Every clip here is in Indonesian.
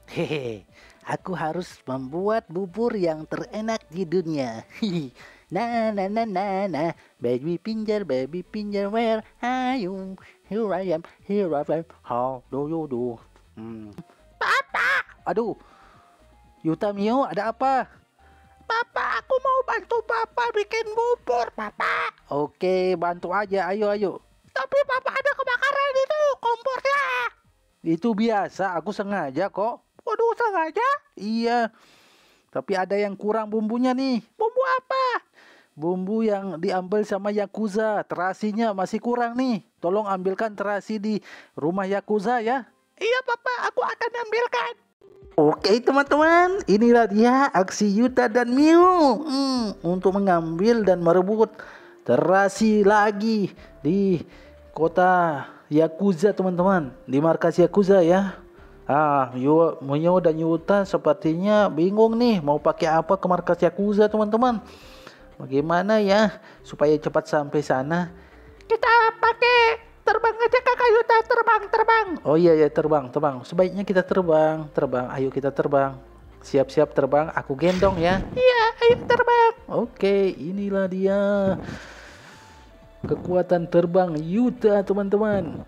Hehe, aku harus membuat bubur yang terenak di dunia. Hihi. Na na na na na, baby pinjer, where are you? Here I am, how do you do? Hmm. Aduh, Yuta Mio, ada apa? Papa, aku mau bantu Papa bikin bubur, Papa. Oke, bantu aja, ayo. Tapi Papa ada kebakaran itu kompornya. Itu biasa, aku sengaja kok. Waduh, sengaja? Iya, tapi ada yang kurang bumbunya nih. Bumbu apa? Bumbu yang diambil sama Yakuza. Terasinya masih kurang nih. Tolong ambilkan terasi di rumah Yakuza ya. Iya, Papa, aku akan ambilkan. Oke teman-teman, inilah dia aksi Yuta dan Miu untuk mengambil dan merebut terasi lagi di kota Yakuza teman-teman, di markas Yakuza ya. Mio dan Yuta sepertinya bingung nih mau pakai apa ke markas Yakuza teman-teman. Bagaimana ya supaya cepat sampai sana? Kita pakai terbang aja Kakak Yuta, terbang. Oh iya ya, terbang. Sebaiknya kita terbang. Ayo kita terbang. Siap-siap terbang, aku gendong ya. Iya, ayo terbang. Oke, inilah dia kekuatan terbang Yuta teman-teman.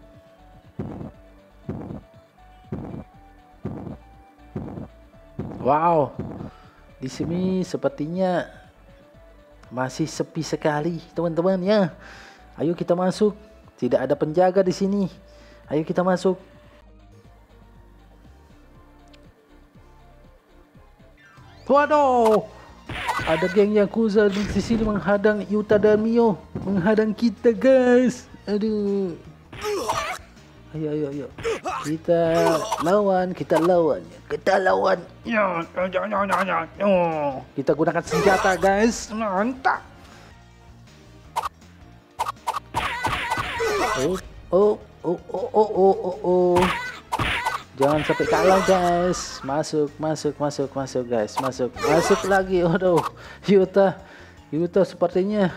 Wow, di sini sepertinya masih sepi sekali teman-teman ya. Ayo kita masuk. Tidak ada penjaga di sini. Ayo kita masuk. Waduh, ada geng Yakuza di sini menghadang Yuta dan Mio, menghadang kita guys. Aduh. Ayo. Kita lawan. Kita gunakan senjata guys. Mantap. Oh. Jangan sampai kalah guys. Masuk guys. Masuk lagi. Aduh, Yuta sepertinya.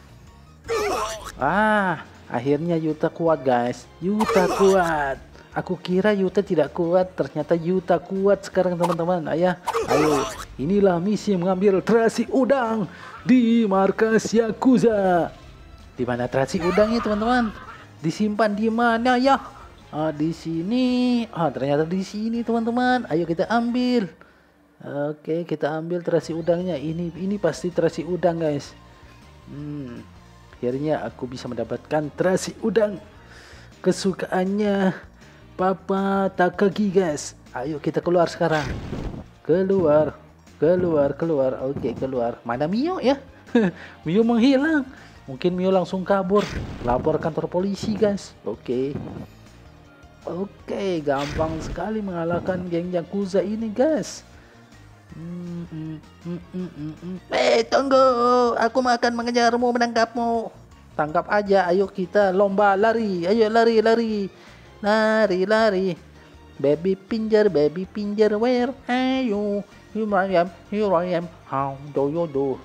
Akhirnya Yuta kuat guys. Yuta kuat. Aku kira Yuta tidak kuat, ternyata Yuta kuat sekarang teman-teman. Ayo. Inilah misi mengambil terasi udang di markas Yakuza. Di mana terasi udangnya teman-teman? Disimpan di mana ya? Di sini. Ternyata di sini teman-teman. Ayo kita ambil. Oke, kita ambil terasi udangnya. Ini pasti terasi udang guys. Akhirnya aku bisa mendapatkan terasi udang kesukaannya Papa Takagi guys. Ayo kita keluar sekarang. Keluar. Oke, keluar. Mana Mio ya? Mio menghilang. Mungkin Mio langsung kabur. Lapor kantor polisi guys. Oke, gampang sekali mengalahkan geng Yakuza ini guys. Tunggu. Aku akan mengejarmu, menangkapmu. Tangkap aja. Ayo kita lomba lari. Ayo lari. Lari. Baby pinjer, where are you? Here I am, how do you do?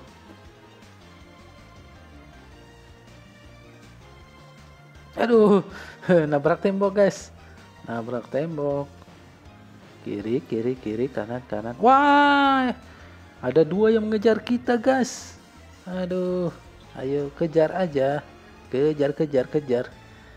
Aduh, nabrak tembok guys. Kiri, kanan. Wah, ada dua yang mengejar kita guys. Aduh, ayo kejar aja. Kejar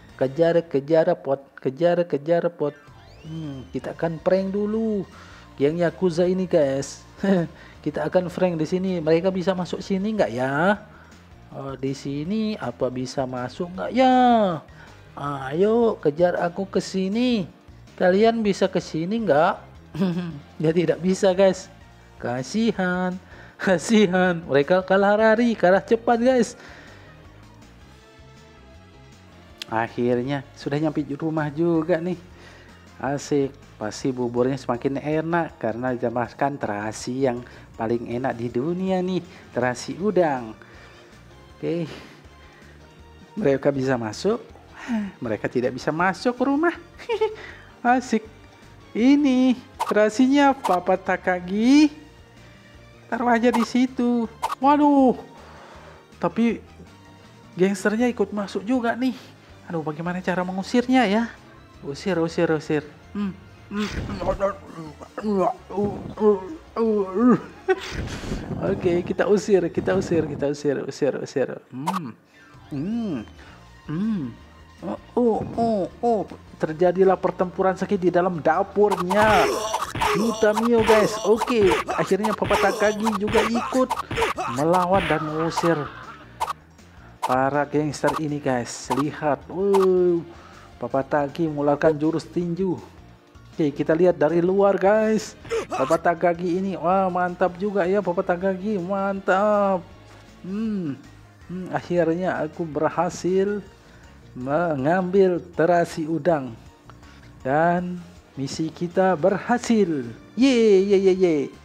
pot. Kita akan prank dulu geng Yakuza ini guys. Kita akan prank di sini. Mereka bisa masuk sini nggak ya? Di sini apa bisa masuk nggak ya? Ayo kejar aku ke sini. Kalian bisa ke sini nggak? Ya tidak bisa guys. Kasihan. Mereka kalah cepat guys. Akhirnya sudah nyampe di rumah juga nih. Asik. Pasti buburnya semakin enak karena ditambahkan terasi yang paling enak di dunia nih. Terasi udang. Oke. Mereka bisa masuk. Mereka tidak bisa masuk ke rumah. Asik. Ini terasinya Papa Takagi. Taruh aja di situ. Waduh. Tapi gangsternya ikut masuk juga nih. Aduh, bagaimana cara mengusirnya ya? Usir. Oke, kita usir. Usir. Terjadilah pertempuran sakit di dalam dapurnya. Kita Mio guys. Oke, akhirnya Papa Takagi juga ikut melawan dan mengusir para gangster ini guys. Lihat, Papa Takagi mengeluarkan jurus tinju. Oke, kita lihat dari luar guys. Papa Takagi ini, wah mantap juga ya Papa Takagi, mantap. Akhirnya aku berhasil mengambil terasi udang dan misi kita berhasil. Ye.